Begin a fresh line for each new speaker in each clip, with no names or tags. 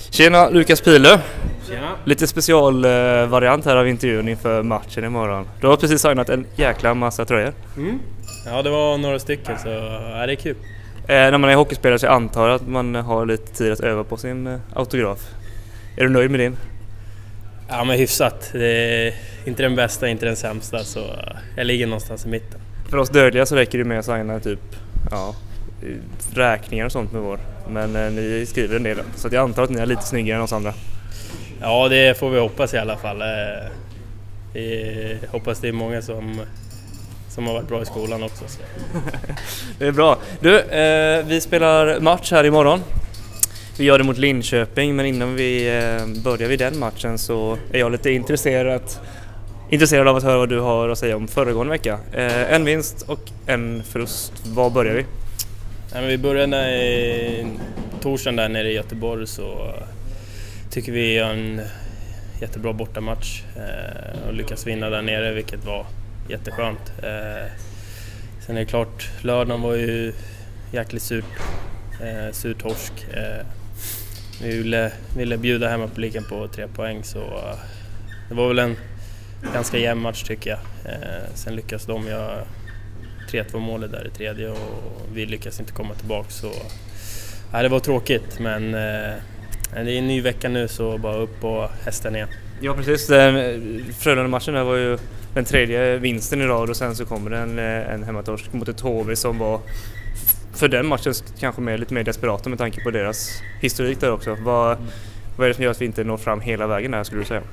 Tjena, Lukas Pilö.
Tjena.
Lite specialvariant här av intervjun inför matchen imorgon. Du har precis signat en jäkla massa tröjor.
Ja, det var några stycken, så är det kul.
När man är hockeyspelare så jag antar att man har lite tid att öva på sin autograf. Är du nöjd med din?
Ja, men hyfsat. Det är inte den bästa, inte den sämsta, så jag ligger någonstans i mitten.
För oss dödliga så räcker det med att signa typ räkningar och sånt med vår. Men ni skriver en del, så jag antar att ni är lite snyggare än oss andra.
Ja, det får vi hoppas i alla fall. Jag hoppas det är många som har varit bra i skolan också. Så.
Det är bra. Du, vi spelar match här imorgon. Vi gör det mot Linköping, men innan vi börjar vid den matchen så är jag lite intresserad av att höra vad du har att säga om föregående vecka. En vinst och en förlust. Var börjar vi?
Ja, men vi började i torsdagen där nere i Göteborg, så tycker vi gör en jättebra bortamatch och lyckas vinna där nere, vilket var jätteskönt. Sen är det klart, lördagen var ju jäkligt sur torsk. Vi ville bjuda hemma publiken på 3 poäng, så det var väl en ganska jämn match tycker jag. Sen lyckas de göra 3-2 målet där i tredje och vi lyckas inte komma tillbaka, så det var tråkigt, men det är en ny vecka nu, så bara upp på hästen igen.
Ja, precis. Frölunda-matchen där var ju den 3:e vinsten i rad och sen så kommer det en hemmatorsk mot ett HV som var för den matchen kanske lite mer desperata med tanke på deras historik där också. Vad är det som gör att vi inte når fram hela vägen där, skulle du säga?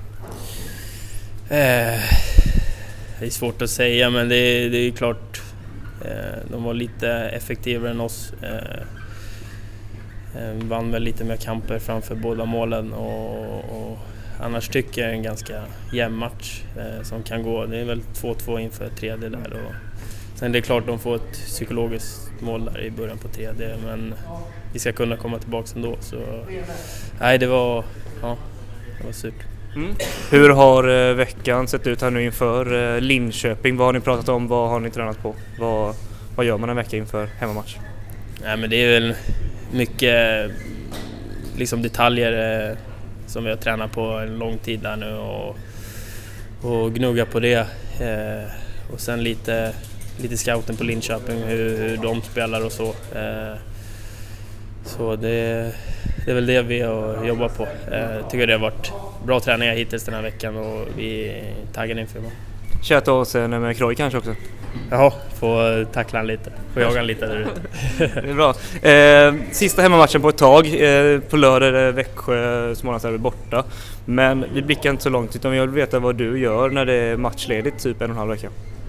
Det är svårt att säga, men det är klart de var lite effektivare än oss. Vann väl lite mer kamper framför båda målen och annars tycker jag en ganska jämn match som kan gå. Det är väl 2-2 inför tredje där, och sen det är klart de får ett psykologiskt mål där i början på tredje, men vi ska kunna komma tillbaka ändå, så nej, det var surt.
Hur har veckan sett ut här nu inför Linköping? Vad har ni pratat om? Vad har ni tränat på? Vad gör man en vecka inför hemmamatch?
Nej, men det är väl mycket liksom detaljer som vi har tränat på en lång tid där nu och gnugga på det. Och sen lite scouten på Linköping, hur de spelar och så. Så det är väl det vi har jobbat på. Jag tycker det har varit bra träningar hittills den här veckan och vi är taggade inför imorgon.
Köta oss med Kroj kanske också?
Jaha, få tackla han lite, få jaga han lite där ute.
Det är bra. Sista hemmamatchen på ett tag. På lördag är det Växjö, Smålandsderby borta. Men vi blickar inte så långt, utan jag vill veta vad du gör när det är matchledigt, typ 1,5 vecka.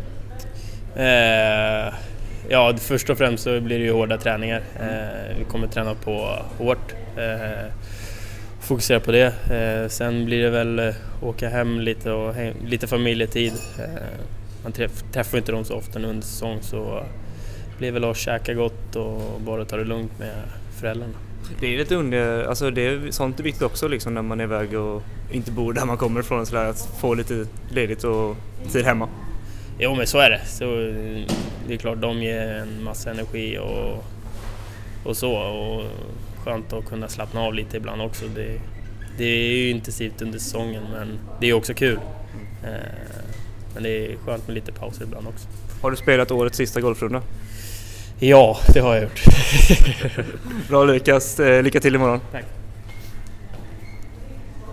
Ja, först och främst så blir det ju hårda träningar. Vi kommer träna på hårt. Fokusera på det. Sen blir det väl åka hem lite och lite familjetid. Man träffar inte dem så ofta under säsong, så blir väl att käka gott och bara ta det lugnt med föräldrarna. Det är
lite det är sånt är viktigt också liksom, när man är iväg och inte bor där man kommer ifrån, så att få lite ledigt och tid hemma.
Jo, men så är det. Så det är klart, de ger en massa energi och så, och skönt att kunna slappna av lite ibland också. Det är ju intensivt under säsongen, men det är också kul. Men det är skönt med lite pauser ibland också.
Har du spelat årets sista golfrunda?
Ja, det har jag gjort.
Bra Lukas, lycka till imorgon.
Tack.